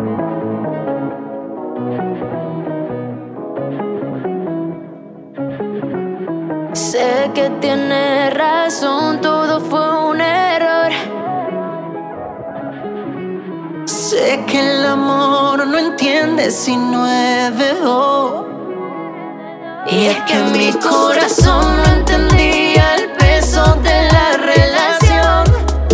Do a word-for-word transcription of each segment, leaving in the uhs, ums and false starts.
Sé que tienes razón, todo fue un error. Sé que el amor no entiende si no es verdad. Y es que mi corazón no entendía el peso de la relación.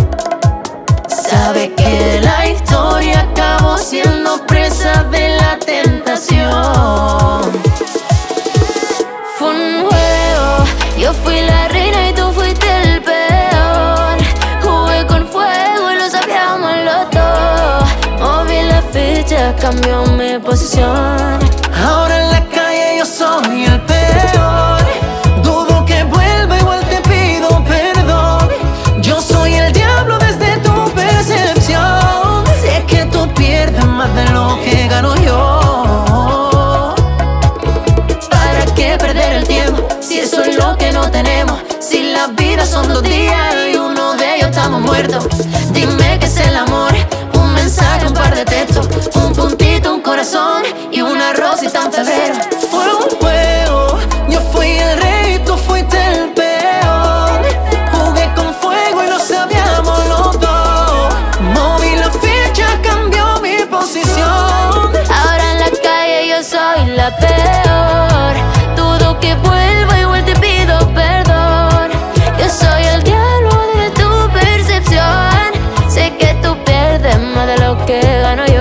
Sabe que la historia acabó siendo presa de la tentación. Fue un juego, yo fui la reina y tú fuiste el peor. Jugué con fuego y lo sabíamos los dos. Moví la ficha, cambió mi posición. Ahora en la calle yo soy el peor. Dudo que vuelva, igual te pido perdón. Yo soy el diablo desde tu percepción. Sé que tú pierdes más de lo que gano yo. ¿Para qué perder el tiempo si eso es lo que no tenemos? Si la vida son dos días y uno de ellos estamos muertos. Dime qué es el amor. Un mensaje, un par de textos, un puntito, un corazón y una rosita en febrero. Fue un juego, yo fui el rey, tú fuiste el peor. Jugué con fuego y lo sabíamos los dos. Moví la ficha, cambió mi posición. Ahora en la calle yo soy la peor. Dudo que vuelva, igual te pido perdón. Yo soy el diablo de tu percepción. Sé que tú pierdes más de lo que gano yo.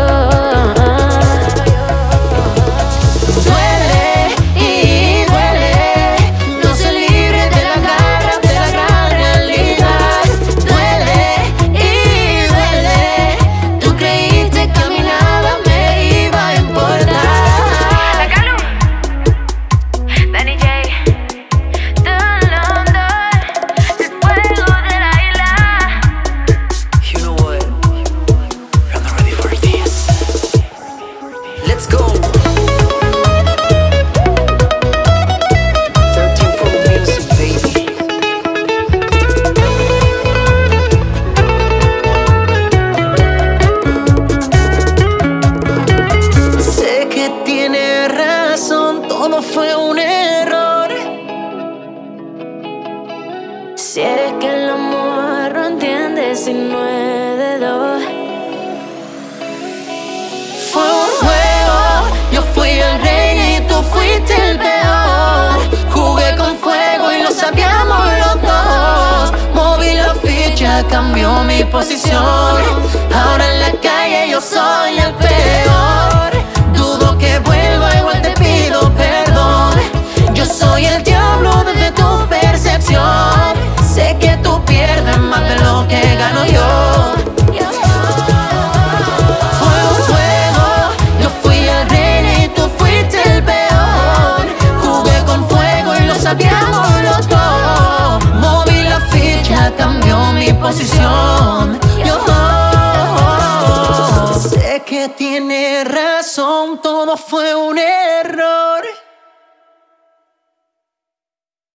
Duele y duele, no se libre de la garra de la gran realidad. Duele y duele, tú creíste que a mí nada me iba a importar. La Calu, Danny J, Don London, el fuego de la isla. You know what? I'm not ready for this. Let's go. thirteen Pro Music, baby. Sé que tiene razón, todo fue un error. Si es que el amor no entiende si no es de dos. Fue un juego, yo fui el rey y tú fuiste el peor. Jugué con fuego y lo sabíamos los dos. Moví la ficha, cambió mi posición. Ahora en la calle yo soy el peor. Dudo que vuelva, igual te pido perdón. Yo soy el diablo desde tu percepción. Sé que tú pierdes más de lo que gano yo. Fue un juego, yo fui el rey y tú fuiste el peor. Jugué con fuego y lo sabíamos los dos. Moví la ficha, cambió mi posición. Yo sé que tiene razón, todo fue un error.